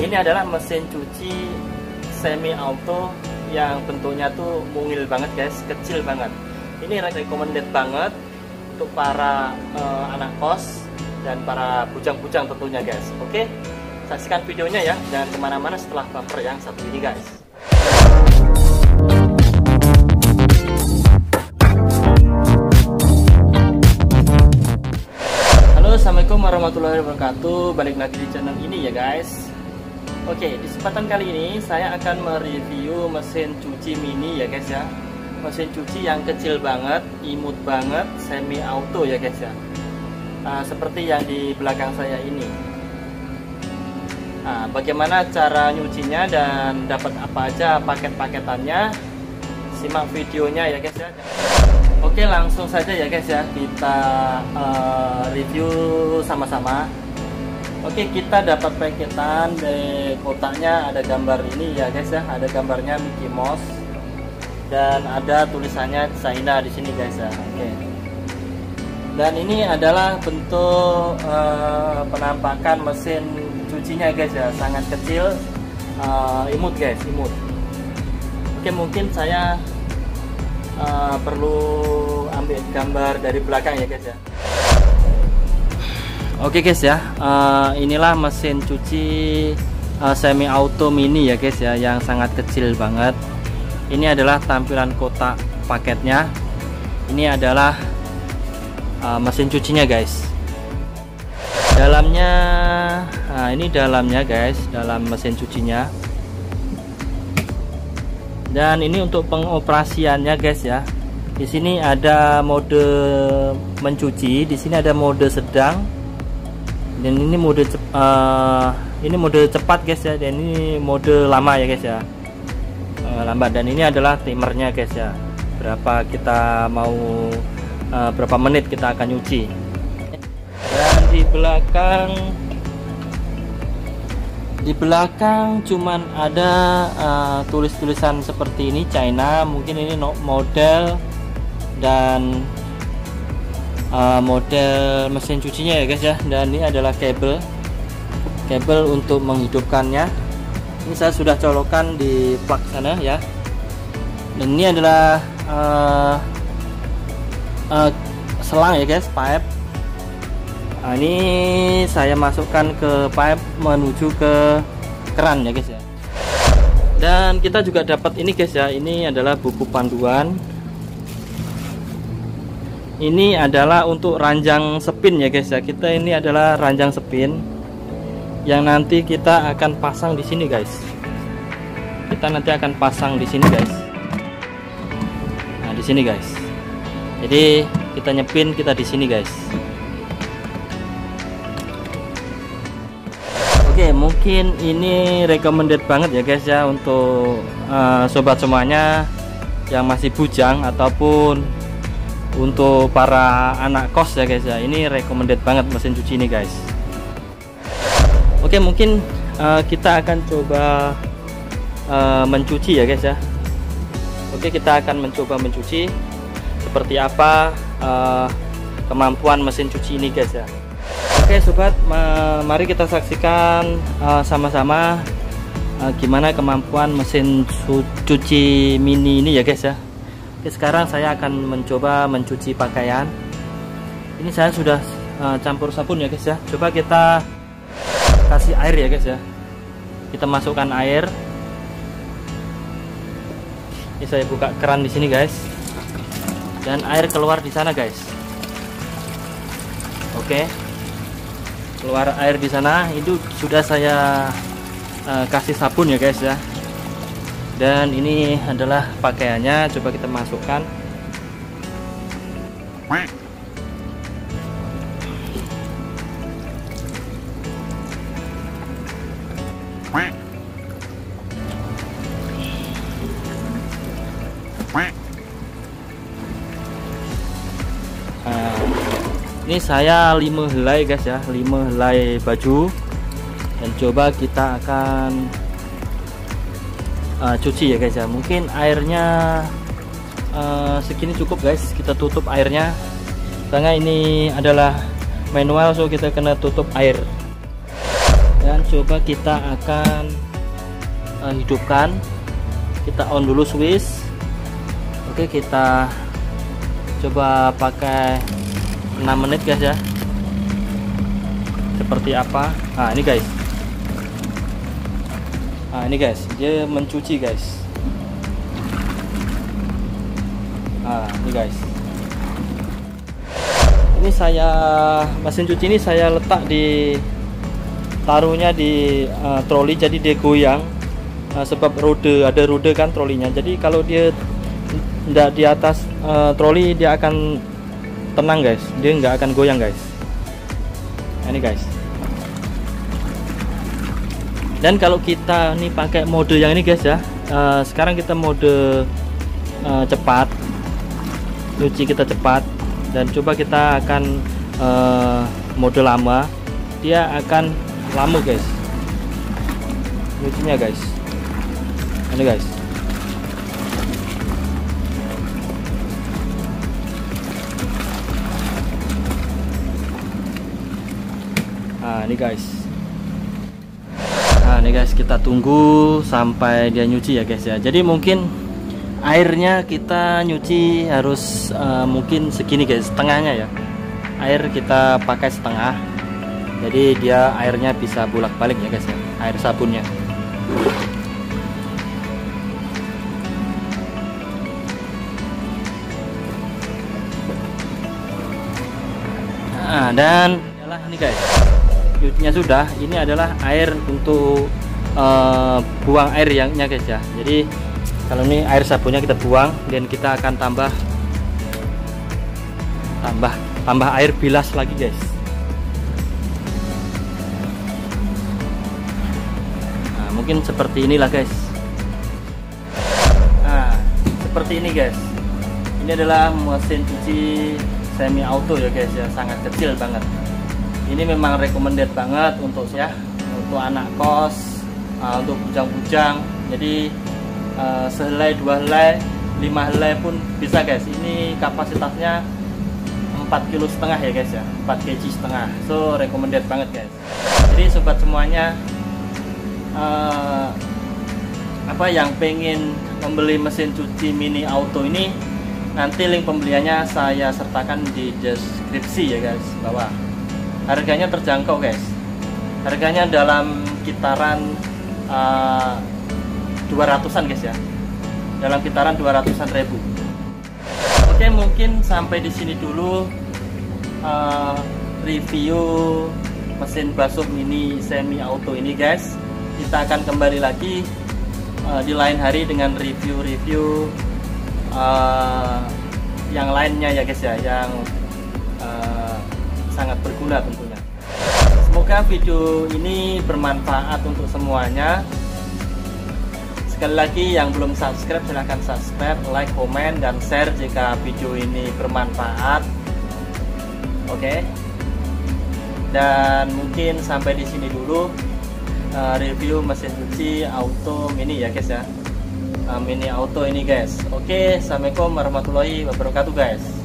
Ini adalah mesin cuci semi auto yang bentuknya tuh mungil banget guys, kecil banget. Ini recommended banget untuk para anak kos dan para bujang-bujang tentunya guys. Oke, saksikan videonya ya, jangan kemana-mana setelah bumper yang satu ini guys. Halo, assalamualaikum warahmatullahi wabarakatuh. Balik lagi di channel ini ya guys. Oke, di kesempatan kali ini saya akan mereview mesin cuci mini ya guys ya. Mesin cuci yang kecil banget, imut banget, semi auto ya guys ya. Seperti yang di belakang saya ini. Bagaimana cara nyucinya dan dapat apa aja paket-paketannya, simak videonya ya guys ya. Oke, langsung saja ya guys ya, kita review sama-sama. Oke, kita dapat paketan di kotaknya, ada gambar ini ya guys ya, ada gambarnya Mickey Mouse dan ada tulisannya China di sini guys ya. Oke. Dan ini adalah bentuk penampakan mesin cucinya guys ya, sangat kecil, imut guys, imut. Oke, mungkin saya perlu ambil gambar dari belakang ya guys ya. Oke guys ya, inilah mesin cuci semi auto mini ya guys ya, yang sangat kecil banget. Ini adalah tampilan kotak paketnya. Ini adalah mesin cucinya guys. Dalamnya, ini dalamnya guys, dalam mesin cucinya. Dan ini untuk pengoperasiannya guys ya. Di sini ada mode mencuci, di sini ada mode sedang, dan ini mode cepat guys ya, dan ini mode lama ya guys ya, lambat. Dan ini adalah timernya guys ya, berapa kita mau berapa menit kita akan nyuci. Dan di belakang cuman ada tulis-tulisan seperti ini, China, mungkin ini model dan model mesin cucinya ya guys ya. Dan ini adalah kabel untuk menghidupkannya. Ini saya sudah colokkan di plug sana ya. Dan ini adalah selang ya guys, pipe. Ini saya masukkan ke pipe menuju ke keran ya guys ya. Dan kita juga dapat ini guys ya, ini adalah buku panduan. Ini adalah untuk ranjang spin ya guys ya. Kita ini adalah ranjang spin yang nanti kita akan pasang di sini guys. Kita nanti akan pasang di sini guys. Nah, di sini guys. Jadi kita nyepin kita di sini guys. Oke, mungkin ini recommended banget ya guys ya untuk sobat semuanya yang masih bujang ataupun untuk para anak kos ya guys ya. Ini recommended banget mesin cuci ini guys. Oke, mungkin kita akan coba mencuci ya guys ya. Oke, kita akan mencoba mencuci seperti apa kemampuan mesin cuci ini guys ya. Oke sobat, mari kita saksikan sama-sama gimana kemampuan mesin cuci mini ini ya guys ya. Oke, sekarang saya akan mencoba mencuci pakaian. Ini saya sudah campur sabun ya guys ya. Coba kita kasih air ya guys ya. Kita masukkan air. Ini saya buka keran di sini guys. Dan air keluar di sana guys. Oke. Keluar air di sana, itu sudah saya kasih sabun ya guys ya. Dan ini adalah pakaiannya, coba kita masukkan. Ini saya 5 helai guys ya, 5 helai baju. Dan coba kita akan cuci ya guys ya. Mungkin airnya segini cukup guys, kita tutup airnya karena ini adalah manual, so kita kena tutup air. Dan coba kita akan hidupkan, kita on dulu switch. Oke, kita coba pakai 6 menit guys ya, seperti apa. Nah ini guys, dia mencuci guys. Nah ini guys, ini mesin cuci ini saya letak taruhnya di troli, jadi dia goyang sebab ada rode kan trolinya. Jadi kalau dia tidak di atas troli, dia akan tenang guys, dia nggak akan goyang guys. Ini guys. Dan kalau kita nih pakai mode yang ini guys ya, sekarang kita mode cepat, nyuci kita cepat. Dan coba kita akan mode lama, dia akan lama guys nyucinya guys. Ini guys, nah ini guys. Nah ini guys, kita tunggu sampai dia nyuci ya guys ya. Jadi mungkin airnya kita nyuci harus mungkin segini guys, setengahnya ya. Air kita pakai setengah, jadi dia airnya bisa bolak-balik ya guys ya, air sabunnya. Nah, dan adalah ini guys, nyucinya sudah. Ini adalah air untuk buang airnya guys ya. Jadi kalau ini air sabunnya kita buang, dan kita akan tambah air bilas lagi guys. Nah, mungkin seperti inilah guys. Nah, seperti ini guys. Ini adalah mesin cuci semi auto ya guys ya, sangat kecil banget. Ini memang recommended banget untuk anak kos, untuk bujang-bujang. Jadi sehelai, 2 helai, 5 helai pun bisa guys. Ini kapasitasnya 4,5 kg ya guys ya, 4,5 kg. So recommended banget guys. Jadi sobat semuanya, yang pengen membeli mesin cuci mini auto ini, nanti link pembeliannya saya sertakan di deskripsi ya guys bawah. Harganya terjangkau guys, harganya dalam kitaran 200-an guys ya, dalam kitaran 200-an ribu. Oke, mungkin sampai di sini dulu review mesin basuh mini semi auto ini guys. Kita akan kembali lagi di lain hari dengan review yang lainnya ya guys ya, yang sangat berguna tentunya. Semoga video ini bermanfaat untuk semuanya. Sekali lagi, yang belum subscribe silahkan subscribe, like, komen, dan share jika video ini bermanfaat. Oke. Dan mungkin sampai di sini dulu review mesin cuci auto mini ya guys ya, mini auto ini guys. Oke, assalamualaikum warahmatullahi wabarakatuh guys.